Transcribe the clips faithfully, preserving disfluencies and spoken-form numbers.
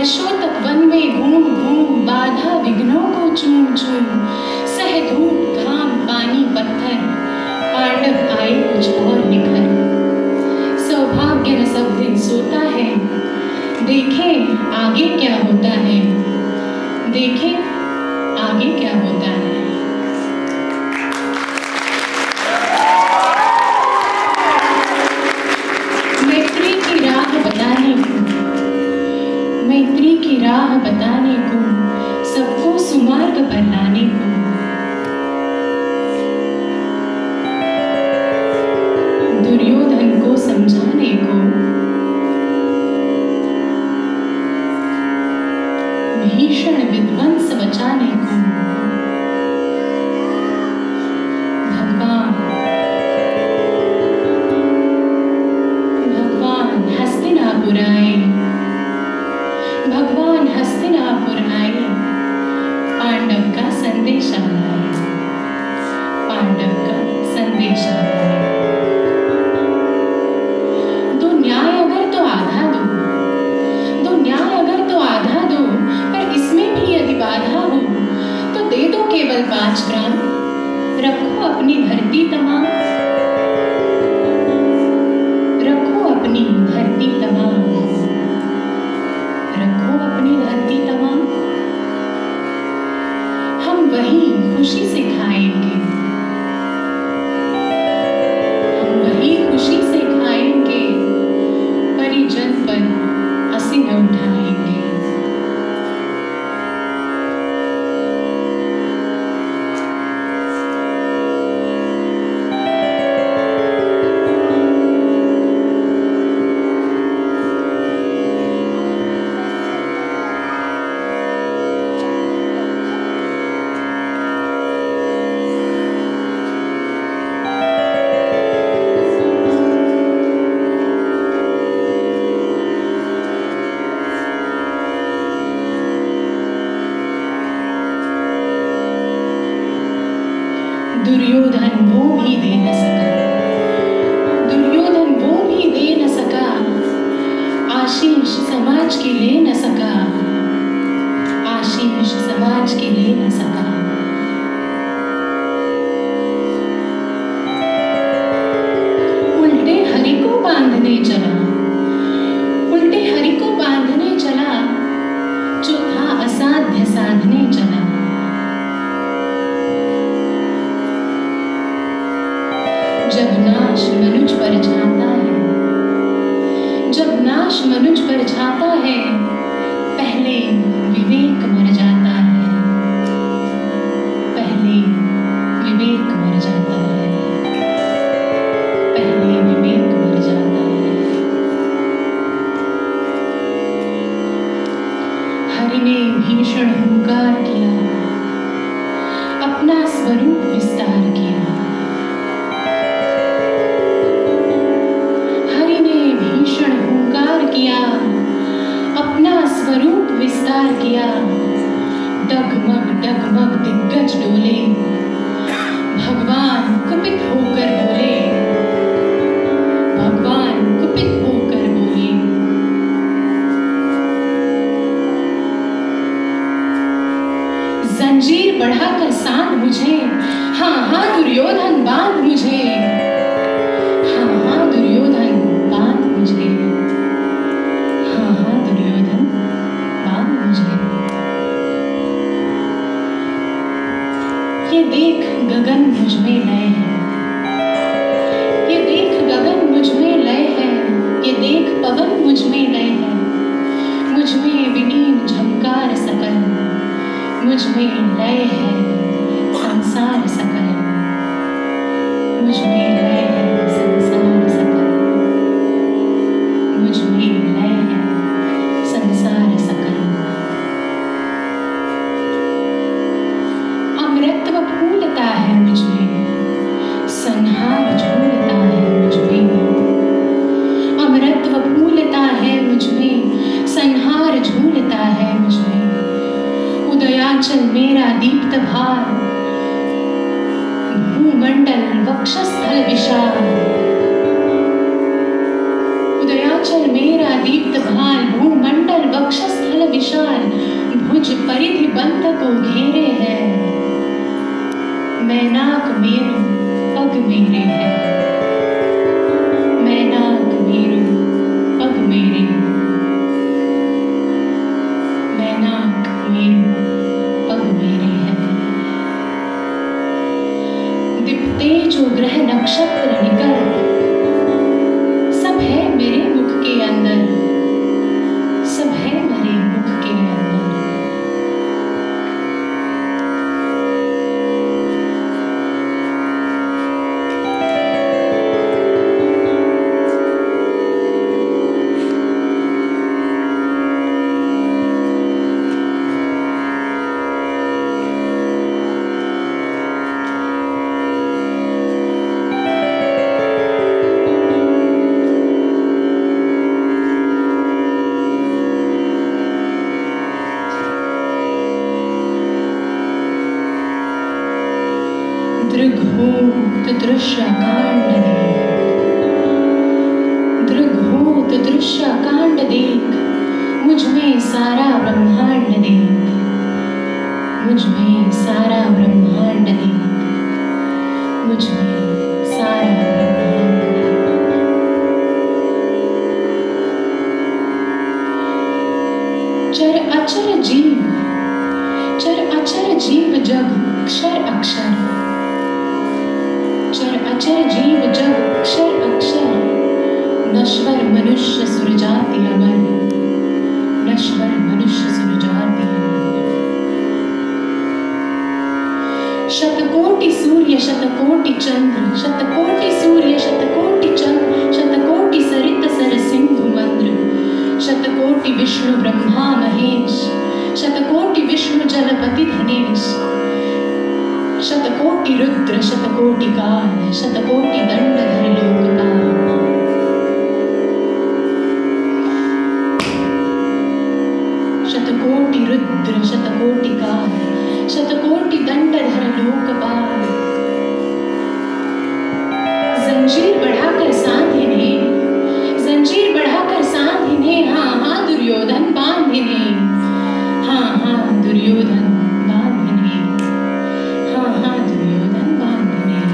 वर्षों तक वन में घूम घूम बाधा विघ्नों को चूम चूम सह धूप घाम पानी पत्थर पांडव आए कुछ और निखर। सौभाग्य न सब दिन सोता है, देखें आगे क्या होता है, देखें आगे क्या होता है। मैत्री की राह बताने को, मैत्री की राह बताने को, सबको सुमार्ग पर लाने को, दुर्योधन को समझाने को, भीषण विध्वंस बचाने को, भगवान भगवान हस्तिनापुर आए, भगवान हस्तिनापुर आए, पांडव का संदेशा लाए, पांडव का संदेशा लाए। दो न्याय अगर तो आधा दो, दो न्याय अगर तो आधा दो, पर इसमें भी यदि बाधा हो तो दे दो केवल पांच ग्राम, रखो अपनी धरती तमाम, रखो अपनी धरती तमाम, रखो अपनी धरती तमाम। हम वही खुशी से खाएंगे, हम वही खुशी से खाएंगे, परिजन पर हंसी न उठाएंगे। दुर्योधन वो भी दे न सका, दुर्योधन वो भी दे न सका, आशीष समाज के ले न सका, आशीष समाज के ले न सका। उल्टे हरि को बांधने चला, उल्टे हरि को बांधने चला, जो था असाध्य साधने चला। जब नाश मनुज पर छाता है, जब नाश मनुज पर छाता है, पहले विवेक मर जाता है, पहले विवेक मर जाता है, पहले विवेक मर जाता है। हरि ने भीषण हुंकार किया, अपना स्वरूप विस्तार किया, भीषण हुंकार किया, अपना स्वरूप विस्तार किया। डगमग डगमग दिग्गज डोले, भगवान कुपित होकर बोले, भगवान कुपित होकर बोले। जंजीर बढ़ाकर सांध मुझे, हाँ हाँ दुर्योधन बांध मुझे, हाँ हाँ दुर्योधन बांध मुझे, हाँ हाँ दुर्योधन बांध मुझे। ये देख गगन मुझ में लय है, ये देख गगन मुझ में लय है, ये देख पवन मुझ में लय है, मुझ में विलीन झंकार सकल, मुझ में लय है संसार सकल, मुझ में लय है संसार सकल, मुझ में लय है संसार सकल। अमृतत्व फूलता है मुझ में, संहार झूलता है मुझ में, अमृतत्व फूलता है मुझ में, संहार झूलता है मुझ में। उदयाचल मेरा दीप्त भार, भूमंडल वक्षस्थल विशाल, उदयाचल मेरा दीप्त भार, भूमंडल वक्षस्थल विशाल। विशाल भुज परिधि बंध को घेरे है। मैनाक मेरु पग मेरे है, मैनाक मेरु पग मेरे, मैनाक मेरु पग मेरे है। दिपते जो ग्रह नक्षत्र निकल, सब है मेरे मुख के अंदर, सब है मेरे मुख के अंदर। दृग्भूत दृश्य कांड देख, दृग्भूत दृश्य कांड देख, मुझ में सारा ब्रह्मांड देख, मुझ में सारा ब्रह्मांड देख, मुझ में सारा ब्रह्मांड देख। चर अचर जीव, चर अचर जीव जग अक्षर अक्षर, चर अचर जीव जग अक्षर अक्षर, नश्वर मनुष्य सुरजाति अमर, नश्वर मनुष्य सुरजाति अमर। शतकोटि सूर्य शतकोटि चंद्र, शतकोटि सूर्य शतकोटि चंद्र, शतकोटि सरित सर सिंधु मंद्र, शतकोटि विष्णु ब्रह्मा महेश, शतकोटि विष्णु जलपति धनेश, शतकोटि रुद्र शतकोटि काल, शतकोटि दंडधर लोकपाल। शतकोटि रुद्र शतकोटि काल, शतकोटि दंडधर लोकपाल। जंजीर बढ़ाकर सांध इन्हें, जंजीर बढ़ाकर सांध इन्हें, हाँ हाँ दुर्योधन बांध इन्हें, हाँ हाँ दुर्योधन बांध इन्हें, हाँ हाँ दुर्योधन बांध इन्हें।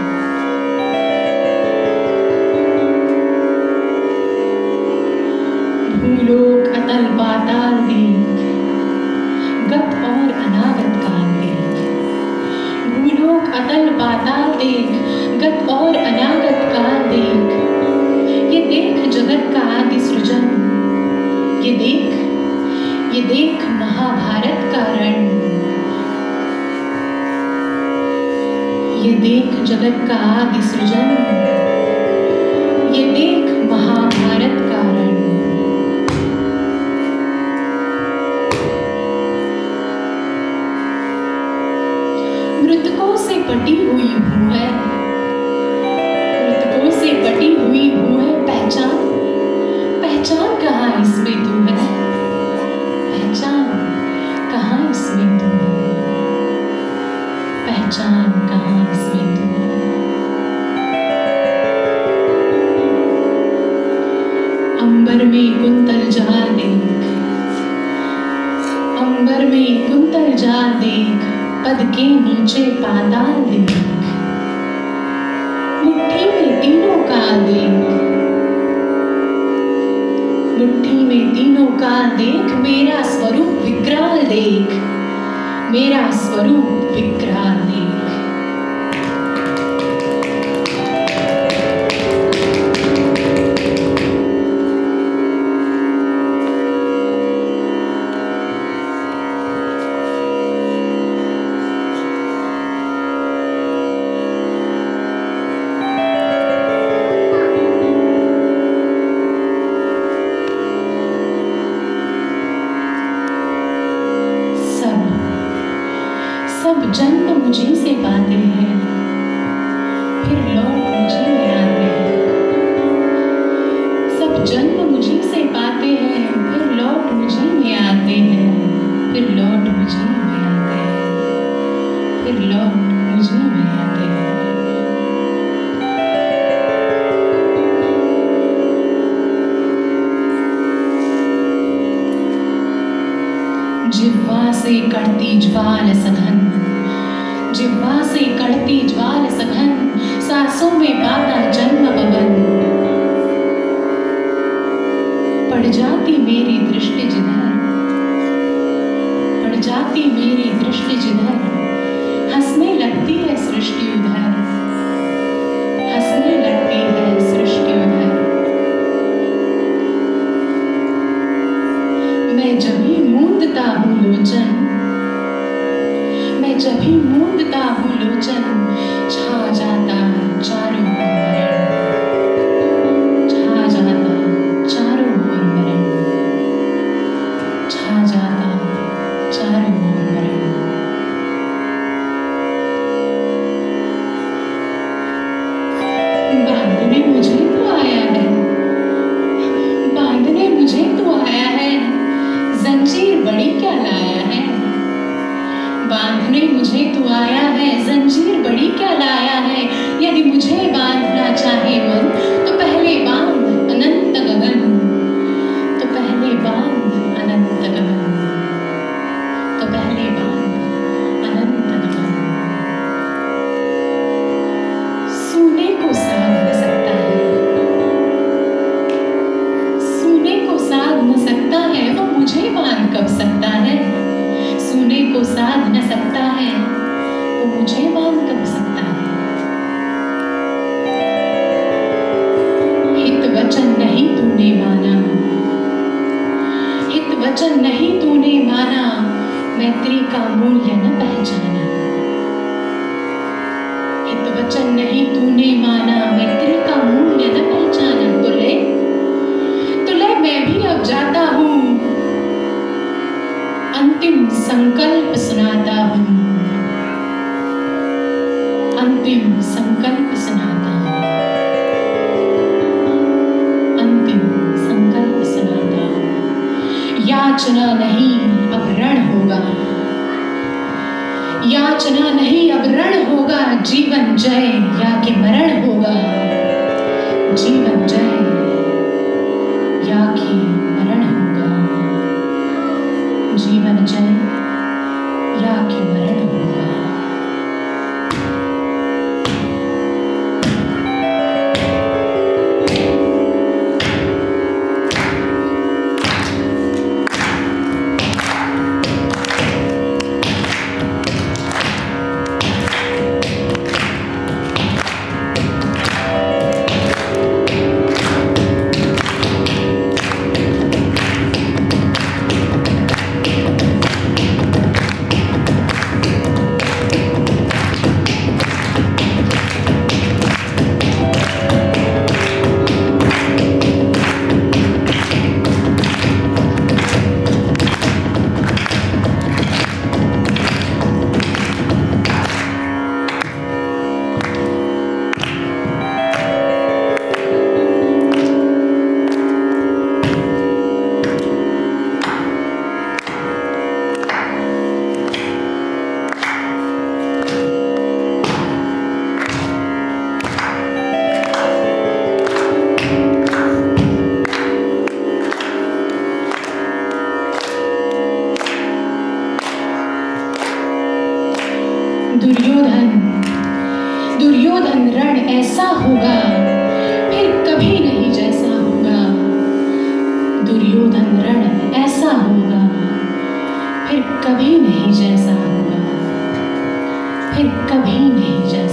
भूलोक अतल पाताल देख, गत और अनागत काल देख, भूलोक अतल पाताल देख, गत और अनागत काल देख। ये देख जगत का आदि सृजन, ये देख, ये देख महाभारत का रण, ये देख जगत का आदि सृजन, ये देख महाभारत का रण। मृतकों से पटी हुई भू है, मृतकों से पटी हुई भू है। पहचान, पहचान कहाँ इसमें तू है, पहचान कहाँ इसमें तू है, पहचान कहाँ इसमें तू है। अंबर में कुंतल जाल देख, अंबर में कुंतल जाल देख, पद के नीचे पाताल देख, मुट्ठी में तीनों काल देख, मुट्ठी में तीनों काल देख। मेरा स्वरूप विकराल देख, मेरा स्वरूप विकराल देख। सब जन्म मुझे कड़ती ज्वाल सघन, जिह्वा से कड़ती ज्वाल सघन, सांसों में बाता जन्म पवन। पड़ जाती मेरी दृष्टि जिधर, पड़ जाती मेरी दृष्टि जिधर, हंसने लगती है सृष्टि उधर, हंसने लगती है सृष्टि उधर। मैं जब भी मूंदता हूँ लोचन, मैं जब भी मूंदता हूँ लोचन, छा जाता चारों ओर मरण, छा जाता चारों ओर मरण, छा जाता चारों ओर मरण। बांधने मुझे तो आया है, बांधने मुझे तो आया है, जंजीर बड़ी क्या लाया है। बांधने मुझे तो आया है, जंजीर बड़ी क्या लाया है। यदि मुझे बांधना चाहे मन, तो पहले बांध अनंत गगन, तो पहले बांध अनंत गगन, तो पहले बांध अनंत गगन। सूने को साध न सकता है, सूने को साध न सकता है, वो मुझे बांध कब सकता है। सूने को साध न सकता है, वो मुझे बांध कब सकता है। हित वचन नहीं तूने माना, हित वचन नहीं तूने माना, मैत्री का मूल्य न पहचाना। हित वचन नहीं तूने माना, मैत्री का मूल्य न पहचाना। तो ले तो ले मैं भी अब जाता हूँ, अंतिम संकल्प सुनाता हूँ, अंतिम संकल्प सुनाता हूँ, अंतिम संकल्प सुनाता हूँ। याचना नहीं अब रण होगा, याचना नहीं अब रण होगा, जीवन जय या कि मरण होगा, जीवन जय या कि मरण होगा, जीवन जय या कि मरण होगा। दुर्योधन दुर्योधन रण ऐसा होगा, फिर कभी नहीं जैसा होगा। दुर्योधन रण ऐसा होगा, फिर कभी नहीं जैसा होगा, फिर कभी नहीं जैसा